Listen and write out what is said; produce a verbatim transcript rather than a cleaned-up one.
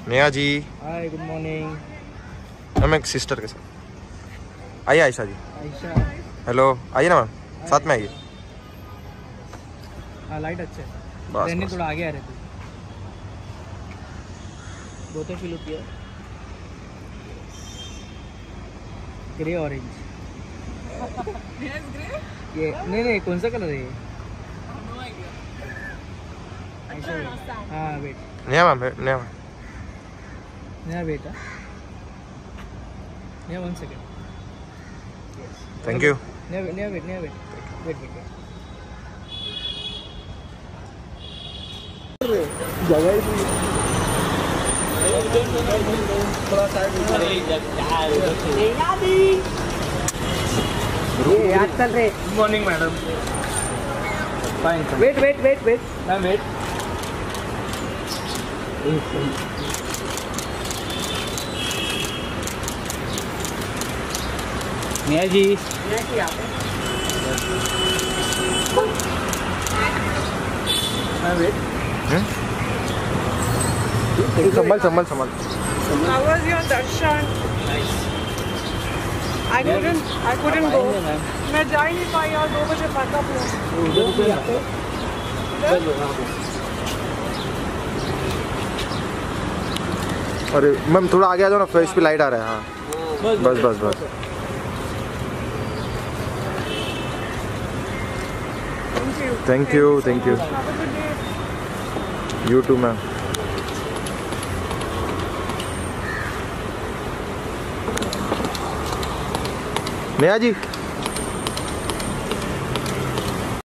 Neha ji. Hi, good morning. Ma'am एक sister के साथ आइए। आयशा जी। आयशा। हेलो, आइए ना मैम, साथ में आइए। हाँ, लाइट अच्छा है। बस रहने बस। थोड़ा आगे आ रहे थे। बहुत फील होती है। Grey orange. ये नहीं नहीं कौन सा कलर है ये? हाँ wait. Neha ma'am, Neha ma'am. नया वेट है। नया वन सेकेंड। Thank you. नया वेट, नया वेट, नया वेट, वेट वेट। जगह ही थोड़ा साइड याद चल रहे। Good morning madam. Fine. Wait wait wait wait ma'am wait. Neha ji. Neha ji आप मैम वेट। संभल संभल संभल। How was your darshan? Nice. I couldn't, I couldn't go. मैं जा ही नहीं पाई यार, दो बजे फटा हुआ। उधर उधर जाते। अरे मैम थोड़ा आगे आ जाओ ना, फेस पे लाइट आ रहा है। हाँ बस बस बस। Thank you. Thank you thank you. Have a good day. You too ma'am. Neha ji.